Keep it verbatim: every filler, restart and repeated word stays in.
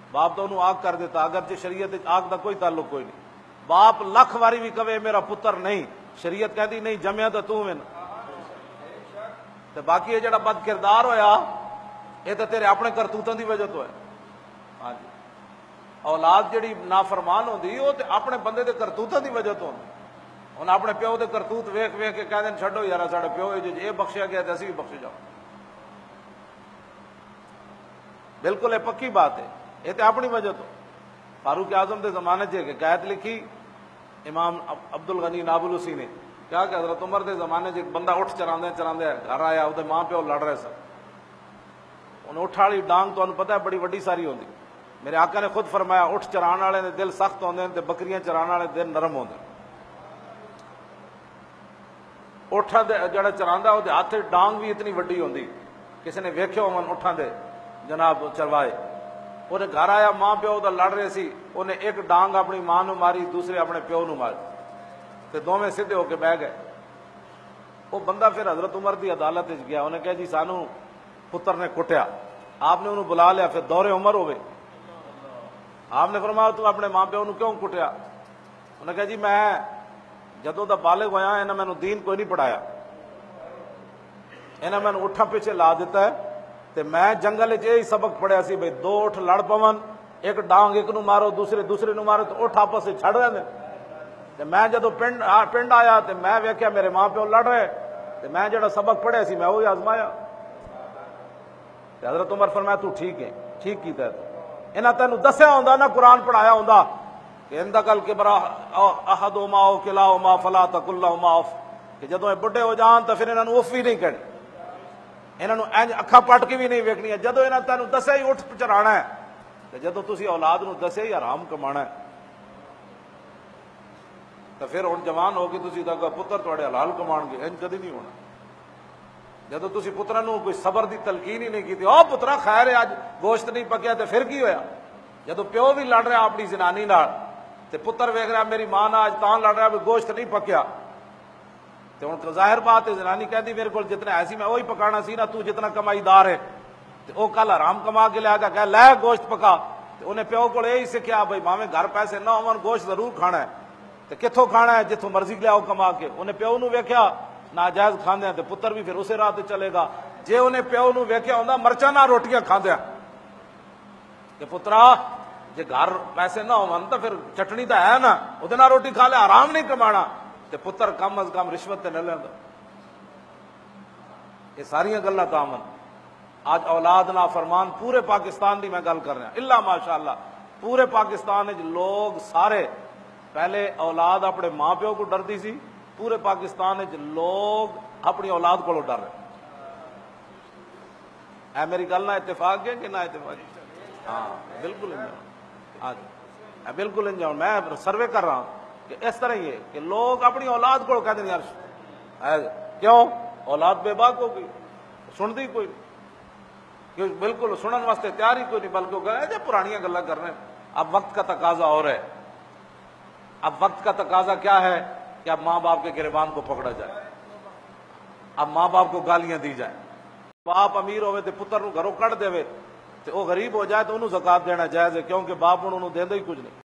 باپ تو انہوں آگ کر دیتا، اگرچہ شریعت آگ دا کوئی تعلق کوئی نہیں. باپ لکھ واری بھی کہے میرا پتر نہیں، شریعت کہتی نہیں جمیا تو تو میں تے باقی یہ جڑا بد کردار ہویا یہ تو تیرے اپنے کرتوتوں دی وجہ تو ہے. ہاں جی، اولاد جڑی نافرمان ہوندی وہ تے اپنے بندے دے کرتوتوں دی وجہ تو ہوندی. ہن اپنے پیو دے کرتوت ویکھ ویکھ کے کہہ دین چھڈو یار ساڈے پیو جے یہ بخشیا گیا تے اسی بھی بخشے جاؤ. بالکل یہ پکی بات ہے، یہ تے اپنی وجہ تو. فاروق اعظم دے زمانے چ ایک حکایت لکھی امام عبد الغنی نابلسی نے، کیا کہ حضرت عمر دے زمانے چ ایک بندہ اٹھ چراندے چراندے گھر آیا، وہ ماں پیو لڑ رہے سن. انہیں اٹھ والی ڈانگ تو پتہ ہے بڑی وڈی ساری ہوندی. میرے آقا نے خود فرمایا اٹھ چران والے دے دل سخت ہوندے تے بکریاں چران والے دل نرم ہوندے. اٹھ جڑا چراندا وہ ہاتھ ڈانگ بھی اتنی وڈی ہوندی، کسی نے ویکھیا ہون اٹھاں دے جناب چروائے. وہ گھر آیا، ماں پیو دا لڑ رہے سی، انہیں ایک ڈانگ اپنی ماں نو ماری، دوسرے اپنے پیو نو ماری تے دونوں سیدھے ہو کے بہ گئے. وہ بندہ پھر حضرت عمر دی عدالت وچ گیا، انہیں کہا جی سانو پتر نے کٹیا. آپ نے انہوں بلا لیا، پھر دور عمر ہوئے. آپ نے فرمایا تو اپنے ماں پیو نو کیوں کٹیا؟ انہوں نے کہا جی میں جدوں دا بالغ ہویا انہاں مینوں دین کوئی نہیں پڑھایا، انہاں مینوں اٹھا پیچھے لا دیتا ہے تے میں جنگل وچ یہی سبق پڑھیا سی بھئی دو اٹھ لڑ پون، ایک ڈانگ ایک نو مارو دوسرے دوسرے نو مارو تو اٹھ آپس وچ چھڑ رہے تے میں جدوں پنڈ پنڈ آیا تے میں ویکھیا میرے ماں پیو لڑ رہے تے میں جڑا سبق پڑھیا سی میں وہی آزمایا. تے حضرت عمر فرمایا تو ٹھیک ہے، ٹھیک کیتا ہے. انہاں تینوں دسیا ہوندا نہ قرآن پڑھایا ہوندا کہ اندکل کبرا احدہما او کلاہما فلا تقل لہما اف، کہ جدوں یہ بڈھے ہو جان تو پھر انہاں نوں اف بھی نہیں کہنی، انہاں نوں انج اکھاں پٹ کے بھی نہیں ویکھنی. جدوں انہاں تینوں دسیا ہی اٹھ چرانا ہے تے جدوں تسی اولاد نوں دسیا ہی حرام کمانا ہے تو پھر ہن جوان ہو کے تسی تک پتر تواڈے حلال کمان گے، انج کدی نہیں ہونا. جدوں تسی پتراں نوں کوئی صبر دی تلقین ہی نہیں کیتی، او پترا خیر ہے اج گوشت نہیں پکیا تے پھر کی ہویا؟ جدوں پیو بھی لڑ رہا اپنی زنانی نال تے پتر ویکھ رہا میری ماں نال اج تاں لڑ رہا بھی گوشت نہیں پکیا تے ہن ظاہر بات ہے زنانی کہتی میرے کول جتنا ایسی میں وہی پکانا سی نا، تو جتنا کمائی دار ہے تے او کل حرام کما کے لے گا کہ لے گوشت پکا. تے انہیں پیو کول یہی سکھیا بھائی ماویں گھر پیسے نہ ہون گوشت ضرور کھانا ہے تے کتھوں کھانا ہے؟ جتھوں مرضی لیاؤ کما کے. انہیں پیو نو ویکھیا ناجائز کھاندے تے پتر بھی پھر اسے راہ تے چلے گا. جے انہیں پیو نو ویکھیا ہوندا مرچاں نال روٹیاں کھاندے کہ پترا جے گھر پیسے نہ ہون تو پھر چٹنی تو ہے نا، وہ نال روٹی کھا لے، آرام نہیں کمانا تے پتر کم از کم رشوت تے نہ لیندا. یہ ساریاں گلاں تامن آج اولاد نافرمان پورے پاکستان دی میں گل کر رہا الا ماشاءاللہ پورے پاکستان وچ لوگ سارے پہلے اولاد اپنے ماں پیو کو ڈردی سی، پورے پاکستان وچ لوگ اپنی اولاد کو ڈر رہے. اے میری گل نہ اتفاق ہے کہ نہ اتفاق؟ ہاں بالکل ہاں بالکل انجاؤ. میں سروے کر رہا ہوں کہ اس طرح ہی ہے کہ لوگ اپنی اولاد کو کہتے ہیں یار کیوں اولاد بے باک ہو گئی، سنتی کوئی نہیں، بالکل سنن واسطے تیار ہی کوئی نہیں، بلکہ وہ کہہ رہے پرانیاں گلاں کر رہے ہیں. اب وقت کا تقاضا اور ہے، اب وقت کا تقاضا کیا ہے کہ اب ماں باپ کے گریبان کو پکڑا جائے، اب ماں باپ کو گالیاں دی جائیں. باپ امیر ہوئے تے پتر نو گھروں کڈ دے تے وہ غریب ہو جائے تو انہوں زکات دینا جائز ہے، کیونکہ باپ انہوں دیندا ہی کچھ نہیں.